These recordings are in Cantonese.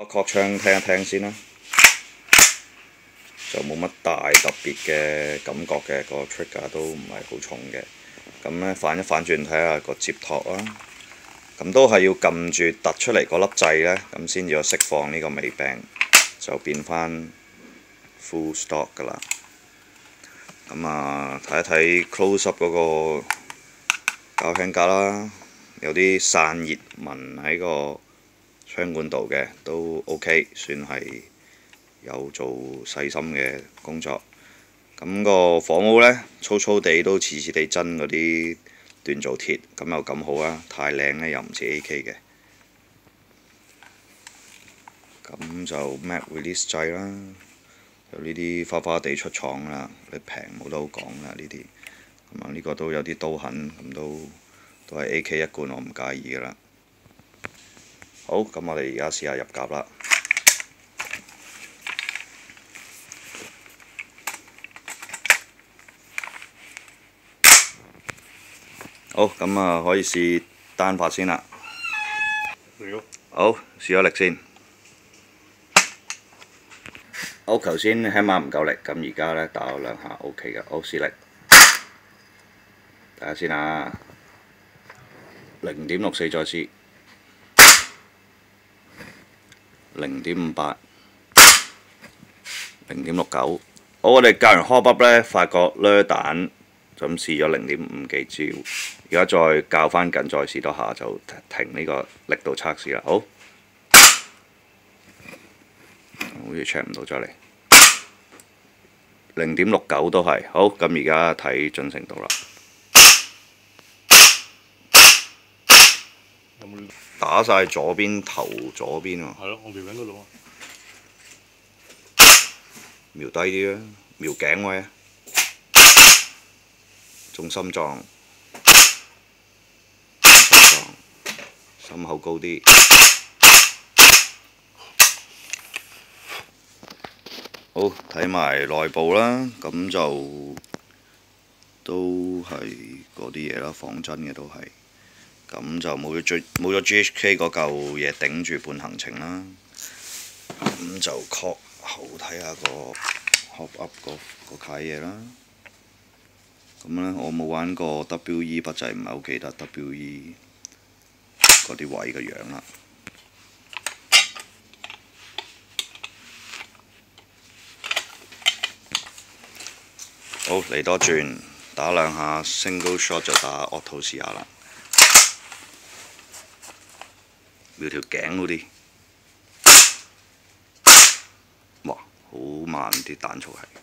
確槍聽一聽先啦，就冇乜大特別嘅感覺嘅，個 trigger 都唔係好重嘅。咁咧反一反轉睇下個接托啦，咁都係要撳住突出嚟嗰粒掣呢，咁先至有釋放呢個尾柄，就變翻 full stock 㗎啦。咁啊睇一睇 close up 嗰個膠輕架啦，有啲散熱紋喺個槍管度嘅，都 OK， 算係有做細心嘅工作。咁個火帽呢，粗粗地都似似地真嗰啲鍛造鐵，咁又咁好啦。太靚呢，又唔似 AK 嘅。咁就 Mag Release 掣啦，就呢啲花花地出廠啦，你平冇得好講啦呢啲。咁啊呢個都有啲刀痕，咁都係 AK 一貫，我唔介意噶啦。好，咁我哋而家試下入夾啦。好，咁啊可以試單發先啦。好，試咗力先。好，頭先起碼唔夠力，咁而家呢打咗兩下 OK 嘅。好，試力，睇下先啊。0.64再試。0.58、0.69。好，我哋教完 hop up 呢，發覺呢彈就咁試咗0.5幾招，而家再校翻緊，再試多下就停呢個力度測試啦。好，好似 check 唔到，再嚟。0.69都係。好，咁而家睇準程度啦。打晒左邊頭左邊喎。 係咯，我瞄緊嗰度啊。 瞄低啲啦，瞄頸位啊，中心臟，心口高啲。好，睇埋內部啦，咁就都係嗰啲嘢啦，仿真嘅都係。咁就冇咗 GHK 嗰嚿嘢頂住半行程啦。咁就確後睇下個 hop up 個契嘢啦。咁呢，我冇玩過 WE 筆掣，唔係好記得 WE 嗰啲位嘅樣啦。好，嚟多轉，打兩下 single shot 就打 auto 試下啦。瞄條頸嗰啲，哇，好慢啲彈速係。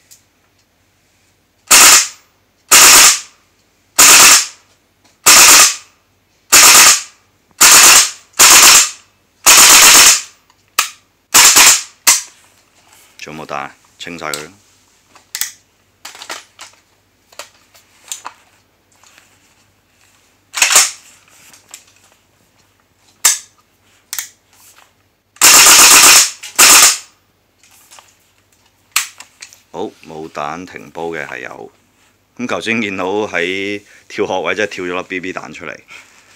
仲有冇彈？清晒佢。好，冇彈停煲嘅係有。咁頭先見到喺跳殼位，即係跳咗粒 BB 彈出嚟。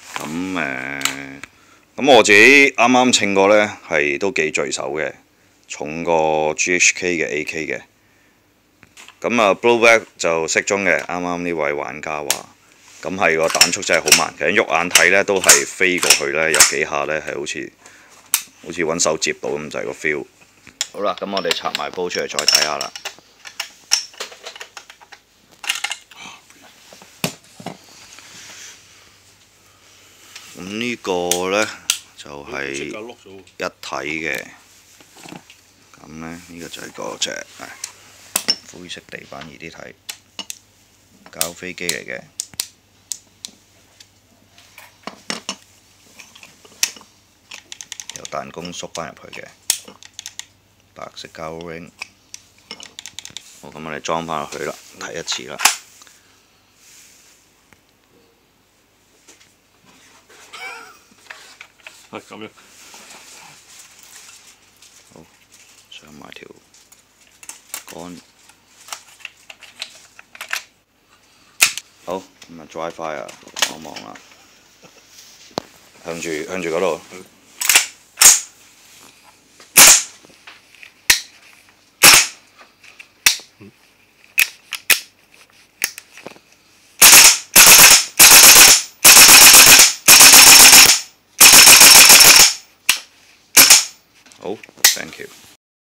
咁我自己啱啱稱過呢，係都幾聚手嘅，重過 GHK 嘅 AK 嘅。咁啊 blowback 就適中嘅，啱啱呢位玩家話。咁係個彈速真係好慢，其實喐眼睇呢都係飛過去呢，有幾下呢係好似揾手接到咁就係個 feel。好啦，咁我哋拆埋煲出嚟再睇下啦。咁呢個呢，就係一體嘅，咁呢，呢個就係嗰隻灰色地板易啲睇，膠飛機嚟嘅，有彈弓縮翻入去嘅，白色膠 ring。好，咁我哋裝翻落去啦，睇一次啦。 係咁樣。 好，上埋條杆。好，咁啊 dry fire 望望啦，向住嗰度。 好，thank you。